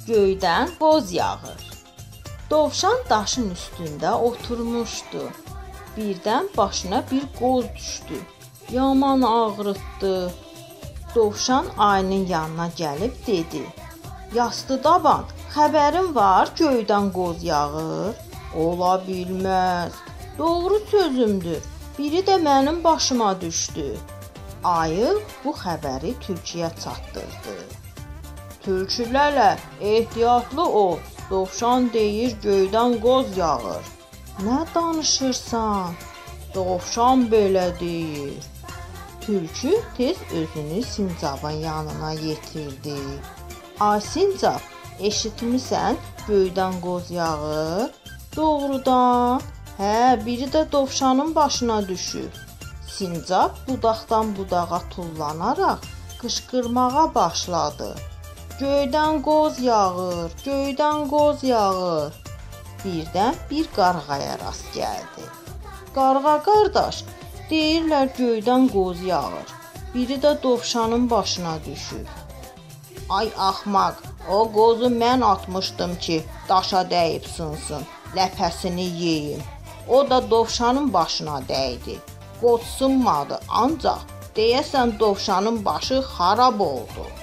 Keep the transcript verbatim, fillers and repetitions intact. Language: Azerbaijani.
Göydən qoz yağır. Dovşan daşın üstündə oturmuşdu. Birdən başına bir qoz düşdü. Yaman ağrıtdı. Dovşan ayının yanına gəlib dedi: "Yastı daban, xəbərin var göydən qoz yağır?" "Ola bilməz. Doğru sözümdür. Biri də mənim başıma düşdü." Ayı bu xəbəri tülküyə çatdırdı. "Tülkü lələ, ehtiyatlı ol. Dovşan deyir göydən qoz yağır." "Nə danışırsan? Dovşan belə deyir." Tülkü tez özünü sincabın yanına yetirdi. "Ay sincab, eşitmisən, göydən qoz yağır?" "Doğrudan? Hə, biri də dovşanın başına düşüb." Sincab budaqdan budağa tullanaraq qışqırmağa başladı. "Göydən qoz yağır, göydən qoz yağır." Birdən bir qarğaya rast gəldi. "Qarğa qardaş, deyirlər göydən qoz yağır. Biri də dovşanın başına düşüb." "Ay axmaq, o qozu mən atmışdım ki, daşa dəyib sınsın, ləpəsini yeyim. O da dovşanın başına dəydi. Qoz sınmadı, ancaq deyəsən dovşanın başı xarab oldu."